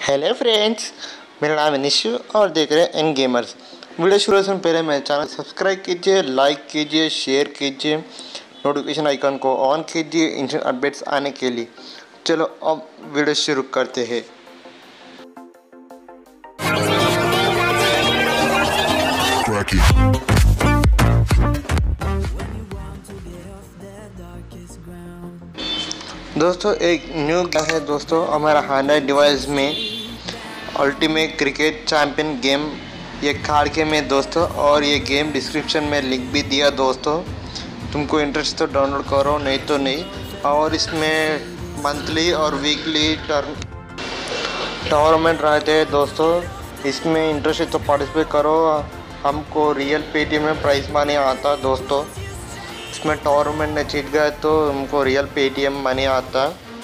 Hello friends, मेरा नाम है निशु और देख रहे हैं एन गेमर्स। वीडियो शुरू से पहले मेरे चैनल सब्सक्राइब कीजिए, लाइक कीजिए, शेयर कीजिए, नोटिफिकेशन आइकन को ऑन कीजिए इंस्टेंट अपडेट्स आने के लिए। चलो अब वीडियो शुरू करते हैं। दोस्तों एक न्यू गेम है दोस्तों हमारा हैंडहेल्ड डिवाइस में अल्टीमेट क्रिकेट चैंपियन गेम ये कार्ड गेम है दोस्तों। और ये गेम डिस्क्रिप्शन में लिंक भी दिया दोस्तों, तुमको इंटरेस्ट तो डाउनलोड करो, नहीं तो नहीं। और इसमें मंथली और वीकली टूर्नामेंट रहते हैं दोस्तों, इसमें इंटरेस्ट है तो पार्टिसिपेट करो। हमको रियल पेटीएम में प्राइस मनी आता दोस्तों, इसमें टूर्नामेंट में जीत गए तो हमको रियल पेटीएम मनी आता।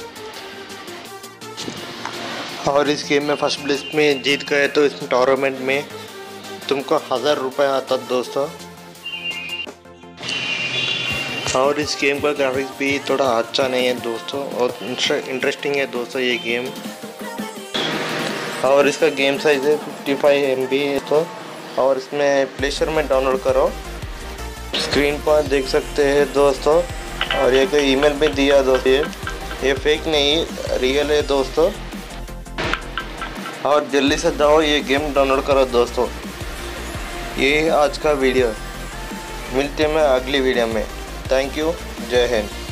और इस गेम में फर्स्ट प्लेस में जीत गए तो इस टूर्नामेंट में तुमको 1000 रुपये आता दोस्तों। और इस गेम का ग्राफिक्स भी थोड़ा अच्छा नहीं है दोस्तों, और इंटरेस्टिंग है दोस्तों ये गेम। और इसका गेम साइज है 55 MB है तो। और इसमें प्ले स्टोर में डाउनलोड करो, स्क्रीन पर देख सकते हैं दोस्तों। और ये कोई ईमेल में दिया दोस्तों, ये फेक नहीं रियल है दोस्तों। और जल्दी से जाओ ये गेम डाउनलोड करो दोस्तों। ये है आज का वीडियो, मिलते हैं मैं अगली वीडियो में। थैंक यू, जय हिंद।